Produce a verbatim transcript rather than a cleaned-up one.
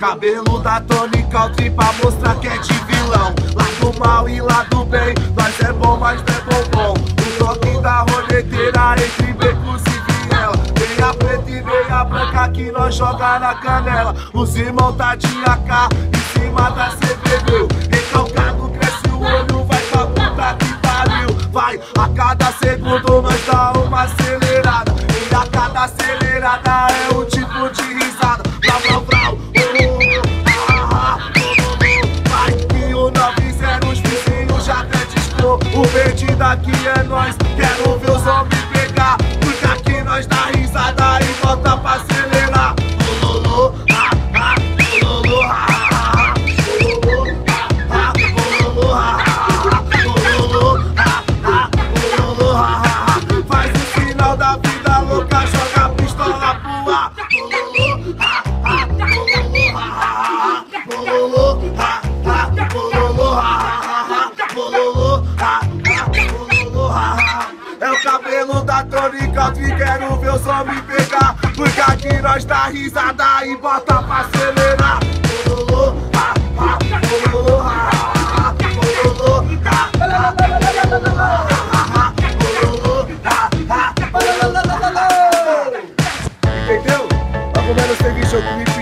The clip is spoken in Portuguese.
Cabelo da Tony Country pra mostrar que é de vilão. Lado mal e lado bem, nós é bom, mas não é bombom. O toque da roleteira entre becos e viela. Meia preta e meia branca que nós joga na canela. Os irmãos tá de A K em cima da C B B. Recalcado cresce o olho, vai pra puta que pariu. Vai, a cada segundo nós dá uma acelerada. E a cada acelerada é um tipo de risada. Brau, brau, brau, o verde daqui é nós, quero ver os homens pegar. Porque aqui nós dá risada e volta pra acelerar. Bololô, ha, ha, bololô, ha, ha, bololô, ha, ha, bololô, ha, ha, bololô, ha, ha. Faz o sinal da vida louca, joga a pistola pro ar. Bololô, ha, ha, bololô, ha, ha, bololô, ha, ha, bololô, ha, ha, bololô, ha. É o cabelo da Tony Country, quero ver os homens pegar. Porque aqui nós dá risada e bota pra acelerar. Bololô, ha, ha, bololô, ha, ha, bololô, ha, ha, bololô, ha, ha, bololô. Entendeu? Tá comendo serviço comigo?